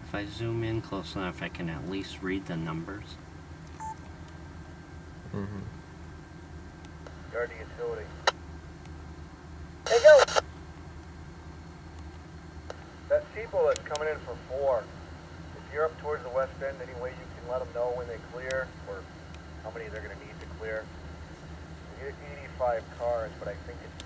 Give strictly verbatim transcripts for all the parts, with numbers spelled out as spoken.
If I zoom in close enough, I can at least read the numbers. Mm-hmm. Yard to utility. Hey, go! That S E P O that's coming in for four, if you're up towards the west end, any way you can let them know when they clear, or how many they're going to need to clear. We get eighty-five cars, but I think it's...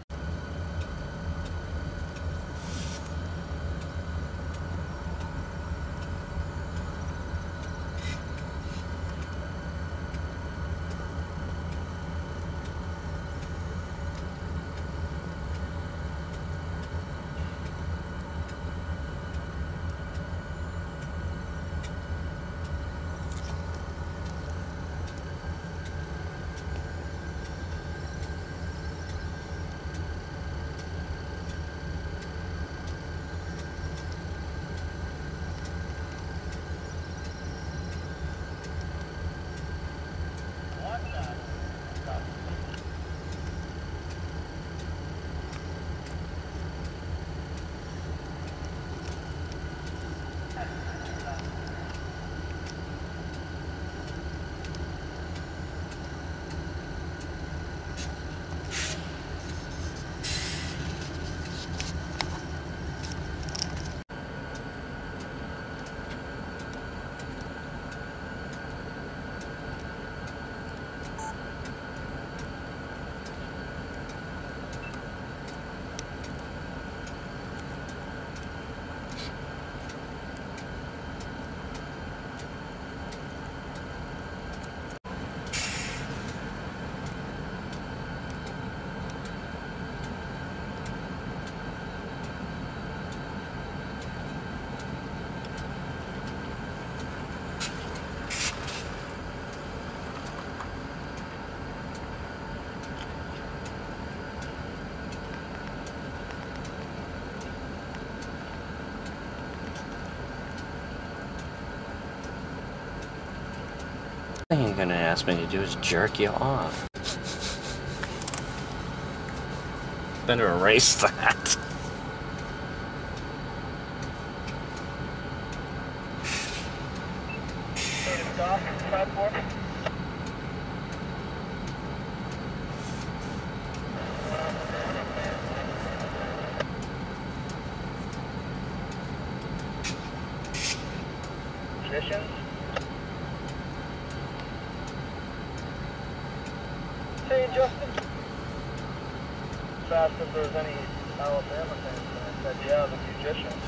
The thing you're gonna ask me to do is jerk you off. Better erase that. Traditions? Hey, Justin. Asked if there was any Alabama things, and I said, yeah, the musicians.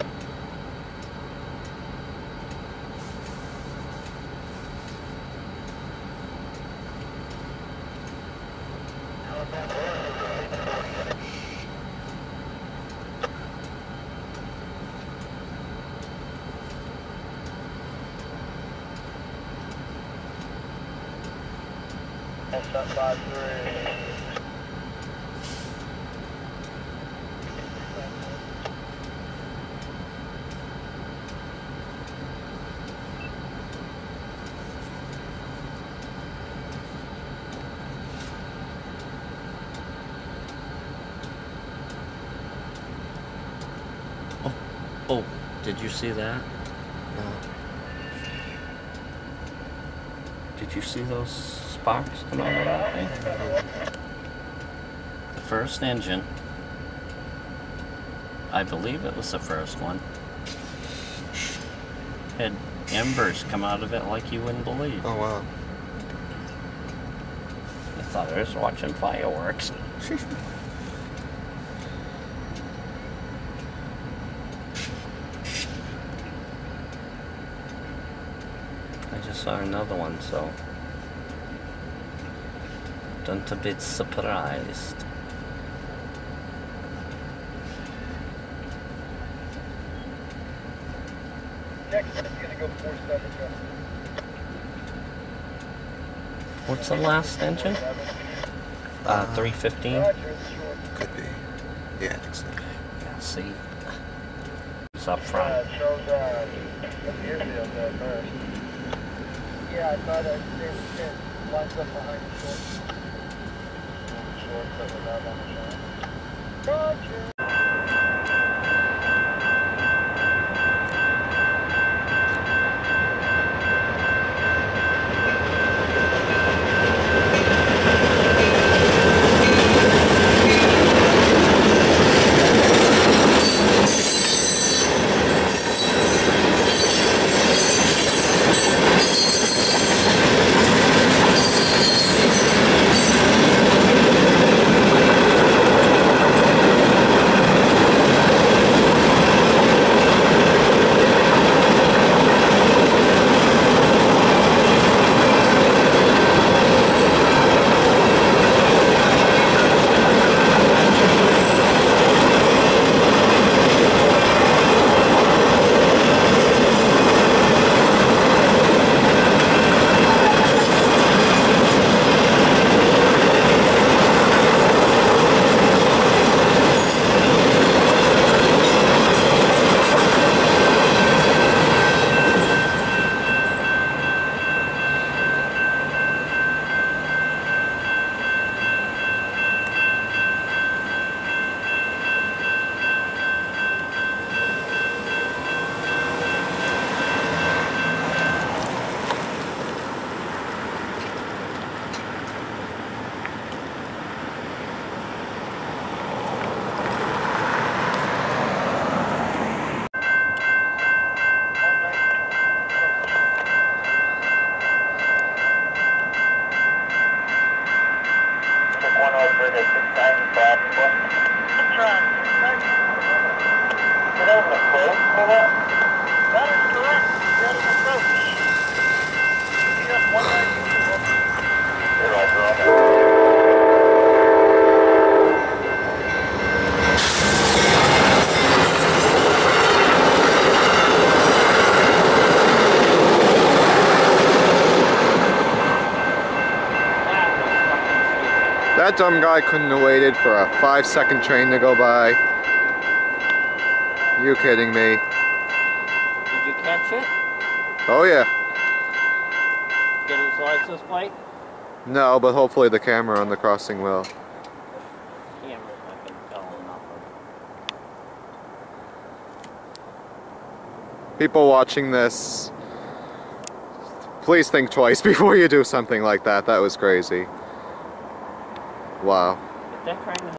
S up five three. Oh, did you see that? No. Did you see those sparks come out of that thing? The first engine, I believe it was the first one, had embers come out of it like you wouldn't believe. Oh, wow. I thought I was watching fireworks. I just saw another one, so don't a bit surprised. Next is gonna go four seven. What's the last engine? Uh, three fifteen? Could be. Yeah, I think so. Yeah, see? It's up front. Yeah, it shows, uh, the ear field there first. Yeah, I thought I'd say it lines up behind the short. Short, but without on the shot. Roger! for the six ninety-five before? That's right. Get out of the boat for that? That is correct. Get out of the boat. P S one ninety-two. Hey, Roger, on that. That dumb guy couldn't have waited for a five second train to go by. You kidding me? Did you catch it? Oh yeah. Get his license plate? No, but hopefully the camera on the crossing will. Camera's not gonna tell enough. People watching this, please think twice before you do something like that. That was crazy. Wow. If that train